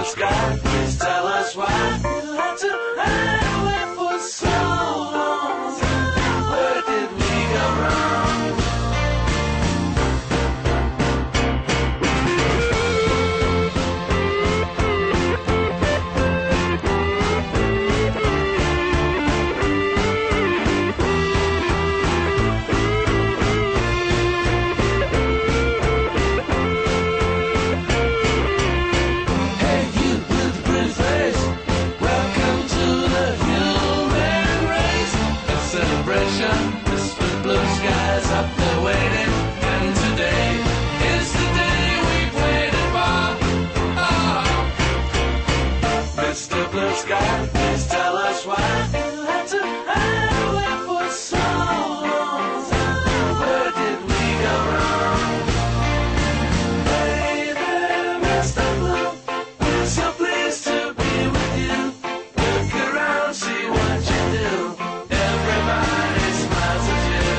sky, please tell us why you had to hide away for so long. Where did we go wrong? Sky, please tell us why you had to hide away for so long. Where did we go wrong? Baby, Mr. Blue, we're so pleased to be with you. Look around, see what you do. Everybody smiles at you.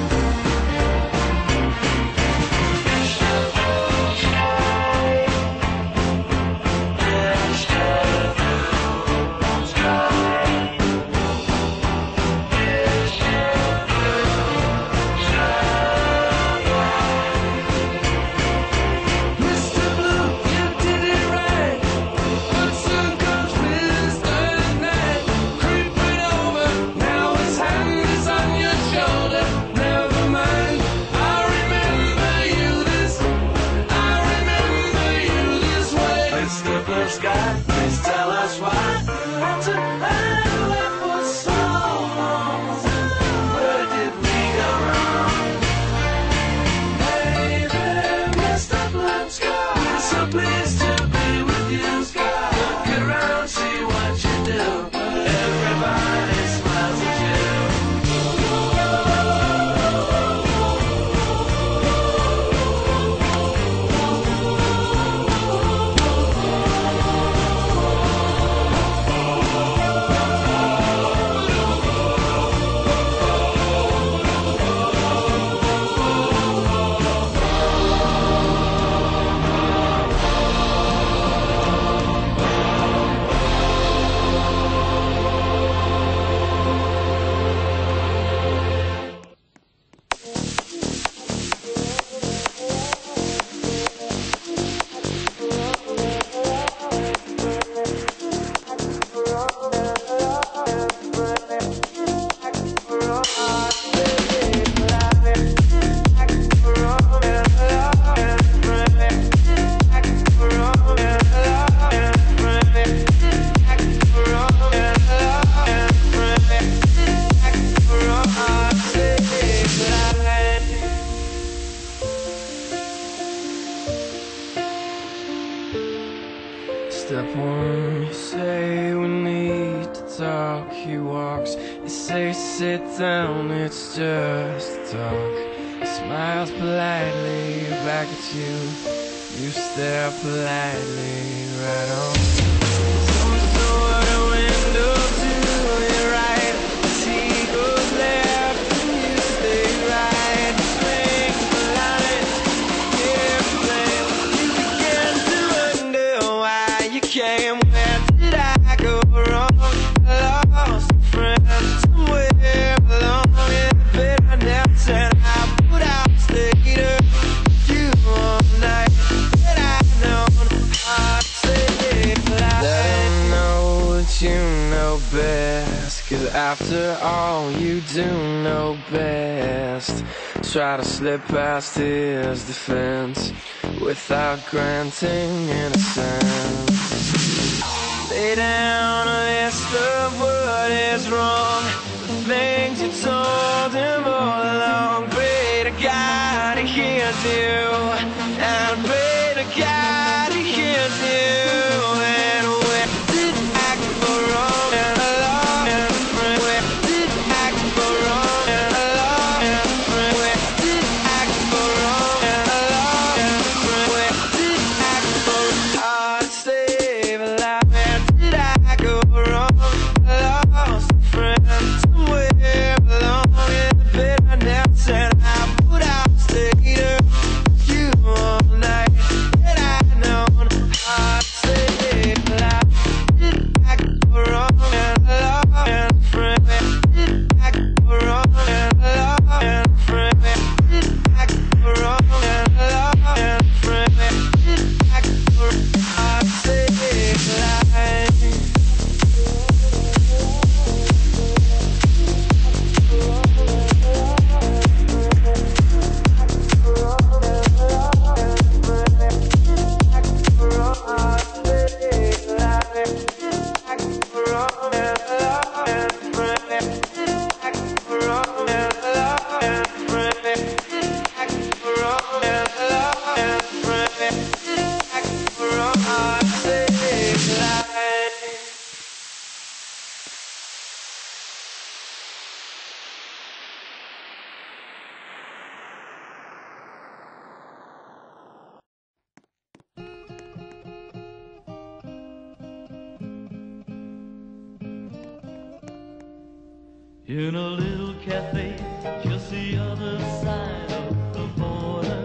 Sky, please tell us why you had to hide away for so long. Where did we go wrong? Baby, Mr. Blue Sky, we're so pleased to be with you. Sky, look around, see what you do. Everybody smiles at you. Step one, you say we need to talk. He walks, you say sit down, it's just talk. He smiles politely back at you. You stare politely right on. Some sort of window to your right. As he goes left and you stay right. Swing the line, airplane. You begin to wonder why you came. Where did I go wrong? I lost a friend somewhere along in the bed. I never said I put out later. You all night that I've known. I say let him know that you know best. 'Cause after all you do know best. Try to slip past his defense without granting innocence. Lay down a list of what is wrong, the things you told him all along. Pray to God he hears you, and pray to God he hears you. And where did I go wrong? And along and friend, where did I go wrong? And along and friend, where did I go wrong? And along and friend, where did I go wrong? Save a life. Where did I go wrong? I lost a friend somewhere along in the bed. I never said I put out later. You all night that I in a little cafe just the other side of the border.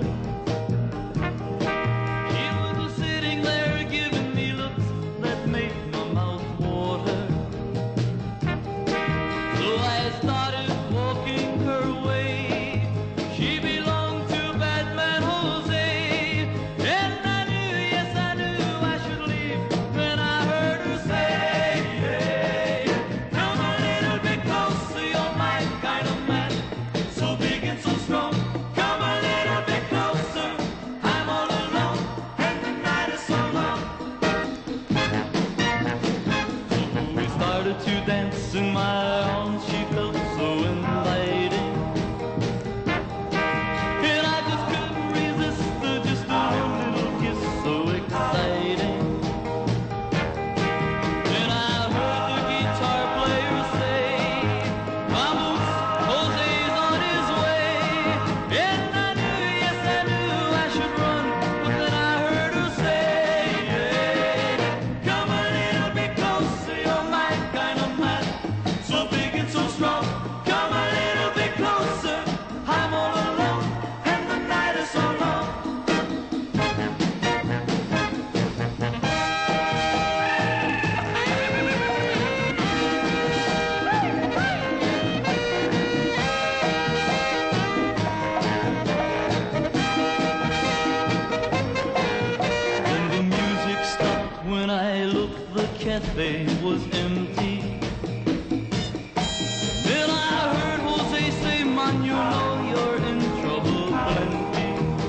She was sitting there giving me looks that made my mouth water. So I started walking her way. She belonged to Batman Jose, and I knew, yes I knew I should leave when I heard her say, hey, come a little bit closer, you're my kind of man, so big and so strong. Come a little bit closer, I'm all alone, and the night is so long. So we started to dance in my arms, she felt so inviting, and I just couldn't resist her, just a little kiss so exciting. Then I heard the guitar player say, vamos, Jose's on his way. And I knew, yes I knew I should run, but then I heard her say, hey, come a little bit closer, you're my kind of man, so big and so strong. Come a little bit closer, I'm all alone, and the night is so long. When the music stopped, when I looked, the cafe was empty. Then I heard Jose say, man, you know you're in trouble plenty.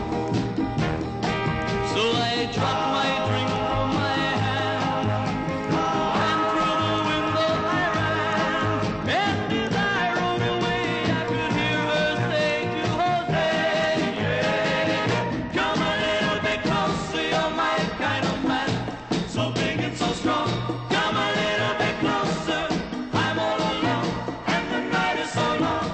So I dropped my drink from my hand, and through the window I ran. And as I rode away, I could hear her say to Jose, yeah, come a little bit closer, you're my kind of man, so big and so strong. Come a little bit closer, I'm all alone, and the night is so long.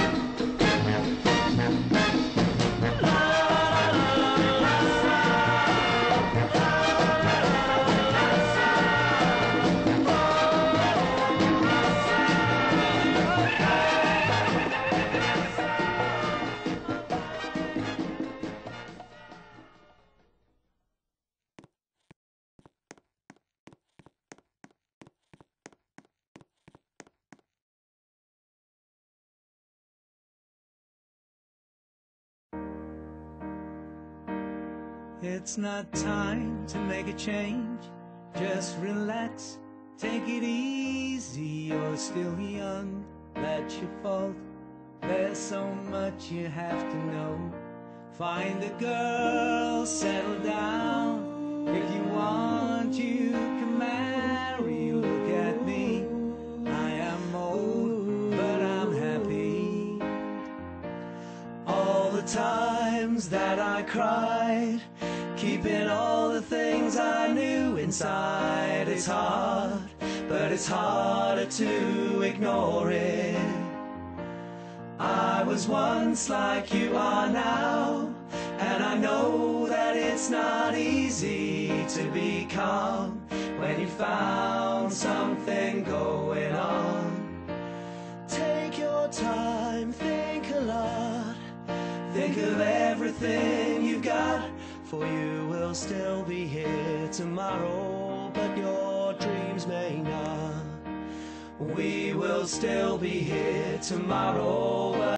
It's not time to make a change. Just relax, take it easy. You're still young, that's your fault. There's so much you have to know. Find a girl, settle down. If you want, you can marry. Look at me, I am old, but I'm happy. All the times that I cried, keeping all the things I knew inside. It's hard, but it's harder to ignore it. I was once like you are now, and I know that it's not easy to be calm when you found something going on. Take your time, think a lot, think of everything you've got, for you will still be here tomorrow, but your dreams may not. We will still be here tomorrow.